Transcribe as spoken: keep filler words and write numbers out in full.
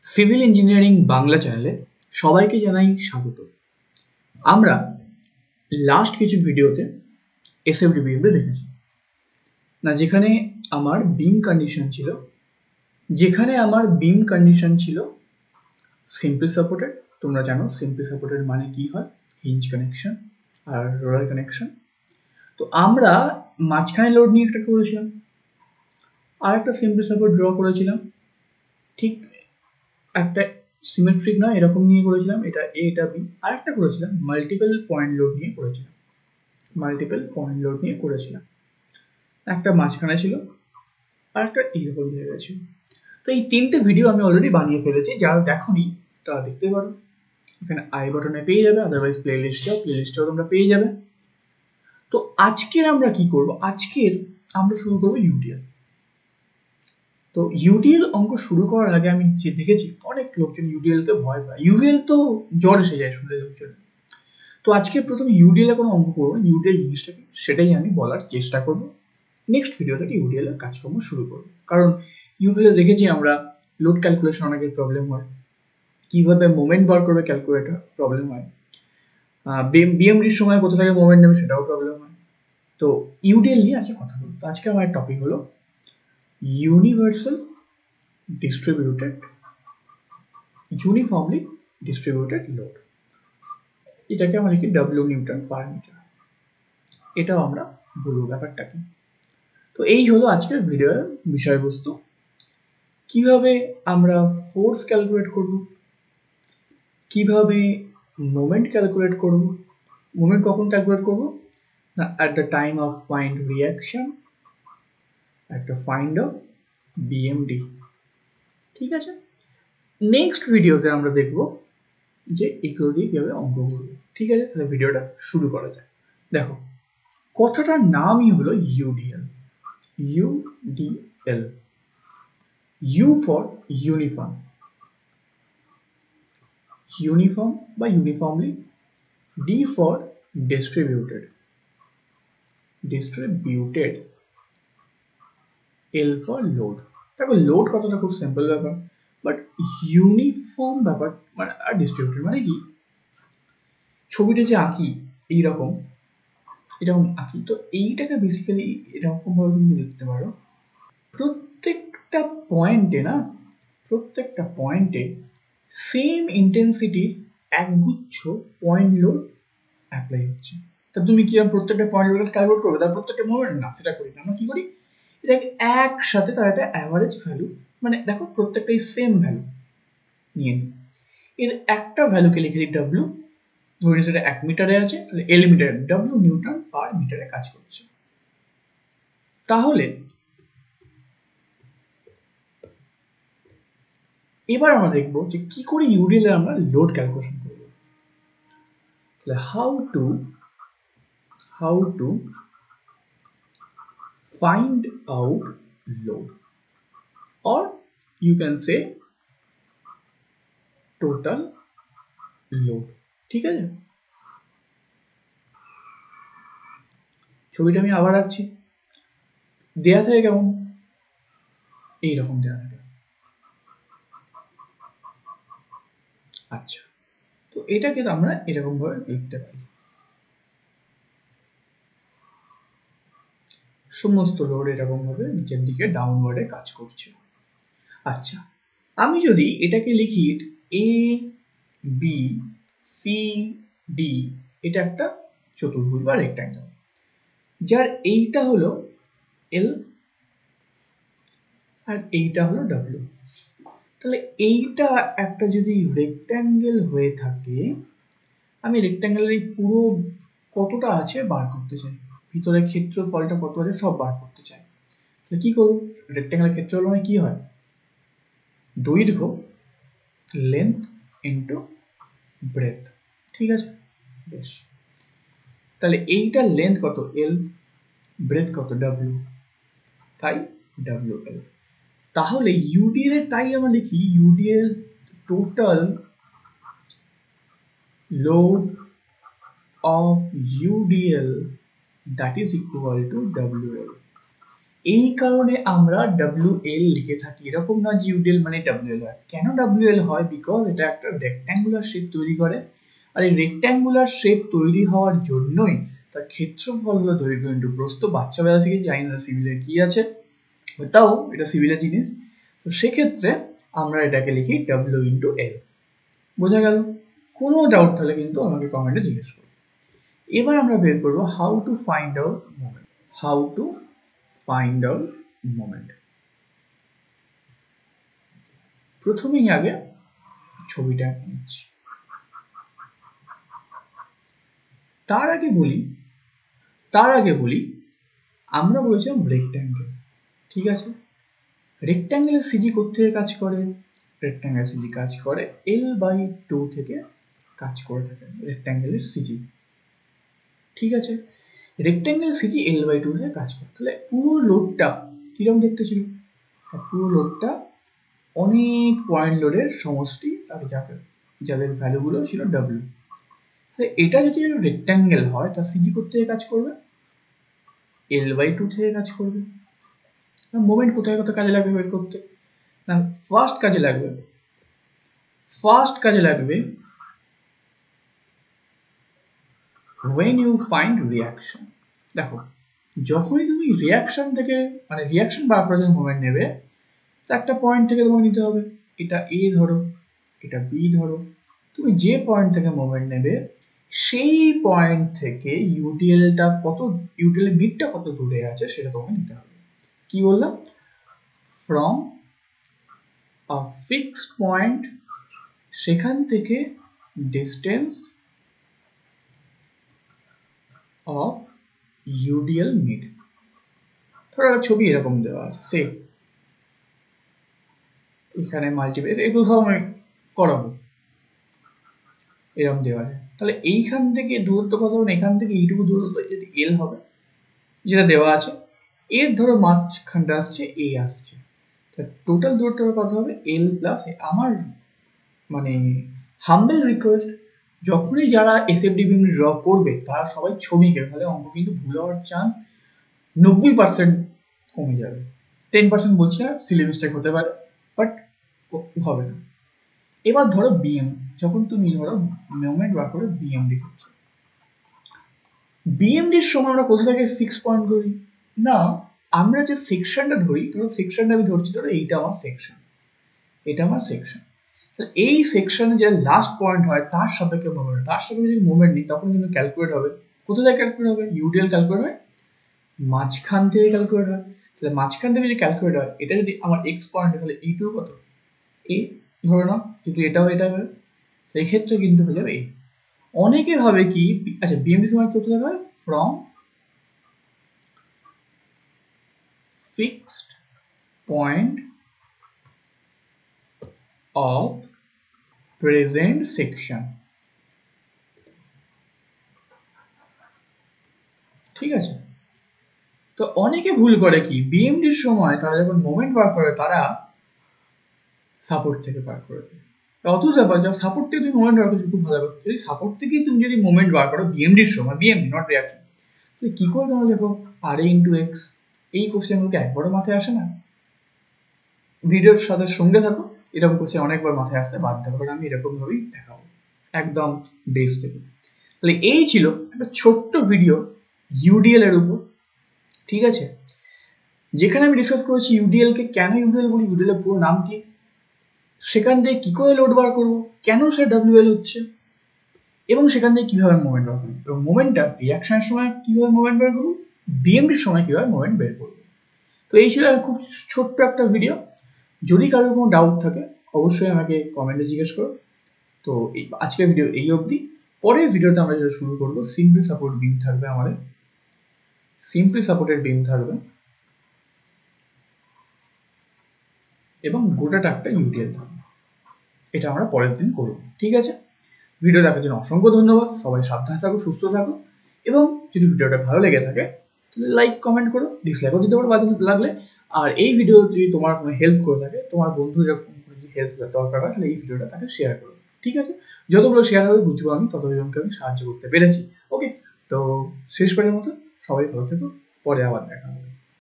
Civil engineering Bangla চ্যানেলে সবাইকে জানাই স্বাগত। আমরা লাস্ট কিছু ভিডিওতে এসএফডি বিএমডি দেখেছি না, যেখানে আমার বিম কন্ডিশন ছিল যেখানে আমার বিম কন্ডিশন ছিল সিম্পল সাপোর্টেড। তোমরা জানো সিম্পল সাপোর্টেড মানে কি হয়, হিঞ্জ কানেকশন আর রোলার কানেকশন। তো আমরা মাঝখানে লোড নিয়ে একটা করেছিলাম, আর একটা সিম্পল সাপোর্ট ড্র করেছিলাম, ঠিক একটা সিমেট্রিক নয় এরকম নিয়ে করেছিলাম, এটা এ এটা বি। আর একটা করেছিলাম মাল্টিপল পয়েন্ট লোড নিয়ে করেছিলাম মাল্টিপল পয়েন্ট লোড নিয়ে করেছিলাম একটা মাঝখানে ছিল আর একটা এইরকম জায়গায় ছিল। তো এই তিনটে ভিডিও আমি অলরেডি বানিয়ে ফেলেছি, যারা দেখোনি তারা দেখতে পারো, এখানে আই বাটনে পেয়ে যাবে, আদারওয়াইজ প্লে লিস্টেও প্লে লিস্টেও তোমরা পেয়ে যাবে। তো আজকের আমরা কি করব, আজকের আমরা শুরু করবো ইউডিএল। তো ইউডিএল অঙ্ক শুরু করার আগে আমি যে দেখেছি অনেক লোকজন ইউডিএল কে ভয় পায়, ইউডিএল তো জ্বর এসে যায় শুনলে লোকজন। তো আজকে প্রথমে ইউডিএল এ কোনো অঙ্ক করবো না, ইউডিএল জিনিসটা কি সেটাই আমি বলার চেষ্টা করব। নেক্সট ভিডিও থেকে ইউডিএল এর কাজকর্ম শুরু করবো, কারণ ইউডিএল দেখেছি আমরা লোড ক্যালকুলেশন অনেকের প্রবলেম হয়, কিভাবে মোমেন্ট বার করবে ক্যালকুলেটর প্রবলেম হয়, বিএমডির সময় কোথা থেকে মোমেন্ট নেবে সেটাও প্রবলেম হয়। তো ইউডিএল নিয়ে আজকে কথা বলবো। তো আজকে আমার টপিক হলো universal distributed uniformly distributed load, এটাকে আমরা লিখি ডব্লিউ নিউটন পার মিটার। এটাও আমরা বলবো ব্যাপারটা কি। তো এই হলো আজকের ভিডিওর বিষয়বস্তু। কিভাবে আমরা ফোর্স ক্যালকুলেট করব, কিভাবে মোমেন্ট ক্যালকুলেট করব। মোমেন্ট কখন ক্যালকুলেট করব না, at the time of find reaction at the find of BMD. ঠিক আছে, নেক্সট ভিডিওতে আমরা দেখব যে এগুলো দিয়ে কিভাবে অঙ্ক করব। ঠিক আছে, তাহলে ভিডিওটা শুরু করা যায়। দেখো, কথাটার নামই হলো UDL. UDL, U for uniform, uniform বা uniformly, D for distributed, distributed, L for load. দেখো লোড কথাটা খুব সিম্পল ব্যাপার, বাট ইউনিফর্ম ব্যাপার মানে আর ডিস্ট্রিবিউটেড মানে কি, ছবিটা যে আঁকি এইরকম এরকম আঁকি, তো এইটাকে বেসিক্যালি এরকম ভাবে তুমি দেখতে পারো, প্রত্যেকটা পয়েন্টে না প্রত্যেকটা পয়েন্টে সেম ইন্টেন্সিটির একগুচ্ছ পয়েন্ট লোড অ্যাপ্লাই হচ্ছে। তা তুমি কি প্রত্যেকটা পয়েন্ট লোড ক্যালকুলেট করবে তার প্রত্যেকটা মোমেন্ট? না, সেটা করি না। আমরা কি করি, এটাকে একসাথে তার একটা অ্যাভারেজ ভ্যালু, মানে দেখো প্রত্যেকটাই সেম ভ্যালু নিয়ে নিই, এর একটা ভ্যালুকে লিখে দিই ডব্লিউ, ধরে সেটা এক মিটারে আছে, তাহলে L metre, W newton per মিটারে কাজ করছে। তাহলে এবার আমরা দেখবো যে কি করে ইউডিএল এর আমরা লোড ক্যালকুলেশন করব। তাহলে how to how to find out load, or you can say total load। ঠিক আছে, ছবিটা আমি আবার রাখছি, দেয়া থাকে কেমন এইরকম দেয়া থাকে। আচ্ছা, তো এটাকে আমরা এরকম ভাবে লিখতে পারি, সমস্ত লোড এরকম ভাবে নিচের দিকে ডাউনওয়ার্ডে কাজ করছে। আচ্ছা, আমি যদি এটাকে লিখি এ বি সি ডি, এটা একটা চতুর্ভুজ বা রেক্ট্যাঙ্গেল, যার এইটা হলো এল আর এইটা হলো ডব্লিউ। তাহলে এইটা একটা যদি রেক্ট্যাঙ্গেল হয়ে থাকে, আমি রেক্ট্যাঙ্গেলের এই পুরো কতটা আছে বার করতে চাই, ভিতরে ক্ষেত্রফলটা কত আছে সব বার করতে চাই। তাহলে কি করব, রেক্ট্যাঙ্গেলের ক্ষেত্রফল মানে কি হয়, দৈর্ঘ্য লেন্থ ইনটু ব্রেথ। ঠিক আছে, বেশ, তাহলে এইটার লেন্থ কত এল, ব্রেথ কত ডব্লিউ, তাই ডব্লিউ এল। তাহলে ইউডিএল এর তাই আমরা লিখি UDL total load of UDL that is equal to W L. এই কারণে আমরা ডাব্লিউ এল লিখে থাকি, এরকম না যে ইউডিএল মানে ডাব্লিউ এল হয়। কেন ডাব্লিউ এল হয়? বিকজ এটা একটা রেক্ট্যাঙ্গুলার শেপ তৈরি করে, আর এই রেক্ট্যাঙ্গুলার শেপ তৈরি হওয়ার জন্যই তার ক্ষেত্রফল হলো দৈর্ঘ্য ইন্টু প্রস্থ। বাচ্চাবেলা থেকে জানি না সিভিলে কি আছে, ওটাও এটা সিভিলের জিনিস। তো সেক্ষেত্রে আমরা এটাকে লিখি ডাব্লিউ ইন্টু এল। বোঝা গেল? কোনো ডাউট থাকলে কিন্তু আমাকে কমেন্টে জিজ্ঞেস করো। এবার আমরা বের করবো how to find out moment. How to find out moment. প্রথমেই আগে ছবিটা এঁকে নিচ্ছি। তার আগে বলি তার আগে বলি আমরা বলেছিলাম রেক্ট্যাঙ্গেল, ঠিক আছে? রেক্ট্যাঙ্গেলের সিজি কোত্থেকে কাজ করে? রেক্ট্যাঙ্গেলের সিজি কাজ করে এল বাই টু থেকে কাজ করে থাকে রেক্ট্যাঙ্গেলের সিজি, ঠিক আছে? রেক্ট্যাঙ্গেলের সিজি এল বাই টু থেকে কাজ করে। তাহলে পুরো লোডটা কিরকম দেখতে ছিল? পুরো লোডটা অনেক পয়েন্ট লোডের সমষ্টি, আর যাকে যাদের ভ্যালুগুলো ছিল ডাব্লিউ। তাহলে এটা যদি রেক্ট্যাঙ্গেল হয় তার সিজি কোত্থেকে কাজ করবে? এল বাই টু থেকে কাজ করবে। মোমেন্ট কোথায় কোথায় কাজে লাগবে বের করতে? না, ফার্স্ট কাজে লাগবে ফার্স্ট কাজে লাগবে when you find reaction। দেখো, যখনই তুমি রিয়াকশন থেকে মানে রিয়াকশন বার করার জন্য মোমেন্ট নেবে, একটা পয়েন্ট থেকে তোমাকে নিতে হবে। এটা এ ধরো, এটা বি ধরো, তুমি যে পয়েন্ট থেকে মোমেন্ট নেবে সেই পয়েন্ট থেকে ইউডিএলটা কত, ইউডিএল মিডটা কত দূরে আছে সেটা তোমাকে নিতে হবে। কি বললাম? ফ্রম আ ফিক্সড পয়েন্ট, সেখান থেকে ডিস্টেন্স অফ ইউডিএল মিড। ধরো একটা ছবি এরকম দেওয়া আছে, সে এখানে মাল্টিপ্লাই, এগুলো সব আমি করাবো, এরকম দেওয়া আছে। তাহলে এইখান থেকে দূরত্ব কত হবে? এখান থেকে এইটুকু দূরত্ব যদি এল হবে, যেটা দেওয়া আছে, এর ধরো মাঝখানটা আসছে এ আসছে, টোটাল দূরত্ব কত হবে? L plus A. আমার মানে হাম্বল রিকোয়েস্ট, যখনই যারা এসএফডি বিএমডি ড্র করবে তারা সবাই ছবি কে, তাহলে অঙ্ক কিন্তু ভুল হওয়ার চান্স নব্বই পার্সেন্ট কমে যাবে। টেন পার্সেন্ট বলছি না, সিলি মিস্টেক হতে পারে, বাট হবে না। এবার ধরো বিএম, যখন তুমি ধরো মোমেন্ট বার করে বিএমডি করছো, বিএমডির সময় আমরা কোথা থেকে ফিক্স পয়েন্ট করি? না, আমরা যে সেকশনটা ধরি, ধরো সেকশনটা আমি ধরছি, ধরো এইটা আমার সেকশন, এটা আমার সেকশন। এই সেকশনে যে লাস্ট পয়েন্ট হয় তার সাপেক্ষে মোমেন্ট, তার সাপেক্ষে যদি মোমেন্ট নিই তখন কিন্তু ক্যালকুলেট হবে। কোথা থেকে ক্যালকুলেট হবে? ইউডিএল ক্যালকুলেট হয় মাঝখান থেকে ক্যালকুলেট হয়। তাহলে মাঝখান থেকে যদি ক্যালকুলেট হয়, এটা যদি আমার এক্স পয়েন্ট, তাহলে এই টু কত? এ ধরে নাও, কিন্তু এটাও এটা হবে, এই ক্ষেত্রে কিন্তু হয়ে যাবে এই। অনেকে ভাবে কি, আচ্ছা বিএমডি সময় করতে হবে from fixed point of present section, ঠিক আছে? তো অনেকে ভুল করে কি, বিএমডির সময় তারা যখন মোমেন্ট বার করে তারা সাপোর্ট থেকে বার করে দেয়। অথচ ব্যাপার, যখন সাপোর্ট থেকে তুমি মোমেন্ট বার করছো খুব ভালো ব্যাপার, যদি সাপোর্ট থেকেই তুমি যদি মোমেন্ট বার করো বিএমডির সময়, বিএমডি নট রিয়াকশন, তুমি কি করে তোমরা লেখো আর এ ইন্টু এক্স? এই কোশ্চেনগুলোকে একবারও মাথায় আসে না। ভিডিওর সাথে সঙ্গে থাকো, এরকম কোশ্চেন অনেকবার মাথায় আসতে বাধ্য হবে, আমি এরকম ভাবেই দেখাবো একদম বেস থেকে। তাহলে এই ছিল একটা ছোট্ট ভিডিও ইউডিএল এর উপর, ঠিক আছে? যেখানে আমি ডিসকাস করেছি ইউডিএল কে কেন ইউডিএল বলি, ইউডিএল এর পুরো নাম কি, সেখান থেকে কি করে লোড বার করবো, কেন সে ডাব্লিউএল হচ্ছে, এবং সেখান থেকে কিভাবে মোমেন্ট বার করবো, এবং মোমেন্টটা রিয়াকশনের সময় কিভাবে মোমেন্ট বের করবো, বিএমডির সময় কিভাবে মোমেন্ট বের করবো। তো এই ছিল খুব ছোট্ট একটা ভিডিও। যদি কারোর কোনো ডাউট থাকে অবশ্যই আমাকে কমেন্টে জিজ্ঞেস করো। তো এই আজকের ভিডিও এই অবধি। পরের ভিডিওতে আমরা যেটা শুরু করবো, সিম্পল সাপোর্ট বিম থাকবে, আমাদের সিম্পল সাপোর্টের বিম থাকবে এবং গোটাটা একটা ইউডিএল থাকবে। এটা আমরা পরের দিন করব, ঠিক আছে? ভিডিও দেখার জন্য অসংখ্য ধন্যবাদ। সবাই সাবধানে থাকো, সুস্থ থাকো, এবং যদি ভিডিওটা ভালো লেগে থাকে তাহলে লাইক কমেন্ট করো, ডিসলাইকও দিতে পারো বাজে লাগলে। আর এই ভিডিও যদি তোমার কোনো হেল্প করে থাকে, তোমার বন্ধু যখন হেল্প দরকার হয়, তাহলে এই ভিডিওটা তাকে শেয়ার করো, ঠিক আছে? যতগুলো শেয়ার হবে বুঝবো আমি ততজনকে আমি সাহায্য করতে পেরেছি। ওকে, তো শেষ করার মতো সবাই ভালো থেকো, পরে আবার দেখা হবে।